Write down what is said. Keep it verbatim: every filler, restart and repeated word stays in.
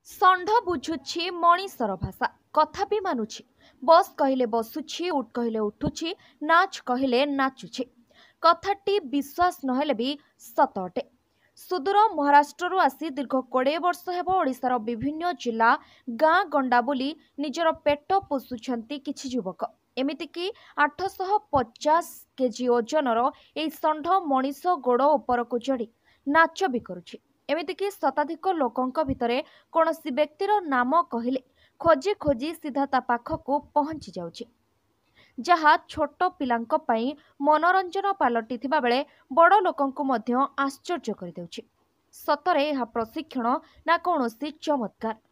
ଷଣ୍ଢ ବୁଝୁଛି ମଣିଷର ଭାଷା, କଥା ବି ମାନୁଛି। ବସ୍ କହିଲେ ବସୁଛି, ଉଠ କହିଲେ ଉଠୁଛି, ନାଚ କହିଲେ ନାଚୁଛି। କଥାଟି ବିଶ୍ୱାସ ନହେଲେ ବି ସତ ଅଟେ। ସୁଦୂର ମହାରାଷ୍ଟ୍ରରୁ ଆସି ଦୀର୍ଘ କୋଡ଼ିଏ ବର୍ଷ ହେବ ଓଡ଼ିଶାର ବିଭିନ୍ନ ଜିଲ୍ଲା ଗାଁ ଗଣ୍ଡା ବୁଲି ନିଜର ପେଟ ପୋଷୁଛନ୍ତି କିଛି ଯୁବକ। ଏମିତିକି ଆଠଶହ ପଚାଶ କେଜି ଓଜନର ଏହି ଷଣ୍ଢ ମଣିଷ ଗୋଡ଼ ଉପରକୁ ଚଢ଼ି ନାଚ ବି କରୁଛି। ଏମିତିକି ଶତାଧିକ ଲୋକଙ୍କ ଭିତରେ କୌଣସି ବ୍ୟକ୍ତିର ନାମ କହିଲେ ଖୋଜି ଖୋଜି ସିଧା ତା ପାଖକୁ ପହଞ୍ଚି ଯାଉଛି, ଯାହା ଛୋଟ ପିଲାଙ୍କ ପାଇଁ ମନୋରଞ୍ଜନ ପାଲଟିଥିବା ବେଳେ ବଡ଼ ଲୋକଙ୍କୁ ମଧ୍ୟ ଆଶ୍ଚର୍ଯ୍ୟ କରିଦେଉଛି। ସତରେ ଏହା ପ୍ରଶିକ୍ଷଣ ନା କୌଣସି ଚମତ୍କାର?